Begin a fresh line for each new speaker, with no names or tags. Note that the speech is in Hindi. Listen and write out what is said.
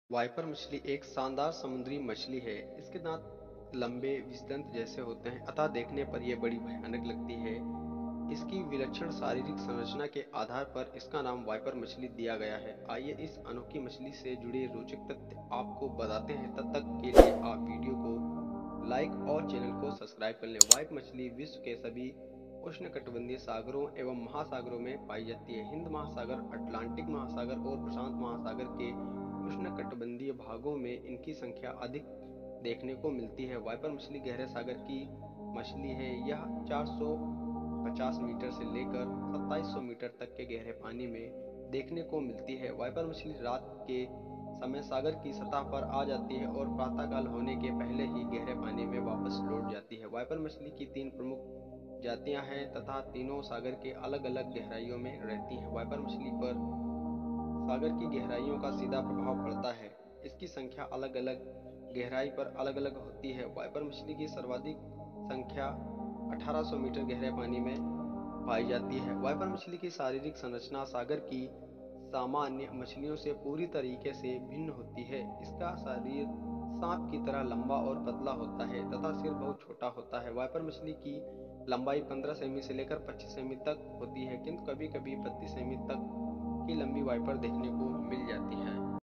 वाइपर मछली एक शानदार समुद्री मछली है। इसके दांत लंबे विषदंत जैसे होते हैं, अतः देखने पर यह बड़ी भयानक लगती है। इसकी विलक्षण शारीरिक संरचना के आधार पर इसका नाम वाइपर मछली दिया गया है। आइए इस अनोखी मछली से जुड़े रोचक तथ्य आपको बताते हैं। तब तक के लिए आप वीडियो को लाइक और चैनल को सब्सक्राइब कर लें। वाइपर मछली विश्व के सभी उष्णकटिबंधीय सागरों एवं महासागरों में पाई जाती है। हिंद महासागर, अटलांटिक महासागर और प्रशांत महासागर के उष्णकटिबंधीय भागों में इनकी संख्या अधिक देखने को मिलती है। वाइपर मछली गहरे सागर की मछली है। यह 450 मीटर से लेकर 2700 मीटर तक के गहरे पानी में देखने को मिलती है। वाइपर मछली रात के समय सागर की सतह पर आ जाती है और प्रातःकाल होने के पहले ही गहरे पानी में वापस लौट जाती है। वाइपर मछली की 3 प्रमुख जातियां हैं तथा तीनों सागर के अलग अलग गहराइयों में रहती हैं। वाइपर मछली पर सागर की गहराइयों का सीधा प्रभाव पड़ता है। इसकी संख्या अलग अलग गहराई पर अलग अलग होती है। वाइपर मछली की सर्वाधिक संख्या 1800 मीटर गहरे पानी में पाई जाती है। वाइपर मछली की शारीरिक संरचना सागर की सामान्य मछलियों से पूरी तरीके से भिन्न होती है। इसका शरीर सांप की तरह लंबा और पतला होता है तथा सिर बहुत छोटा होता है। वाइपर मछली की लंबाई 15 सेमी से लेकर 25 सेमी तक होती है, किंतु कभी कभी 32 सेमी तक की लंबी वाइपर देखने को मिल जाती है।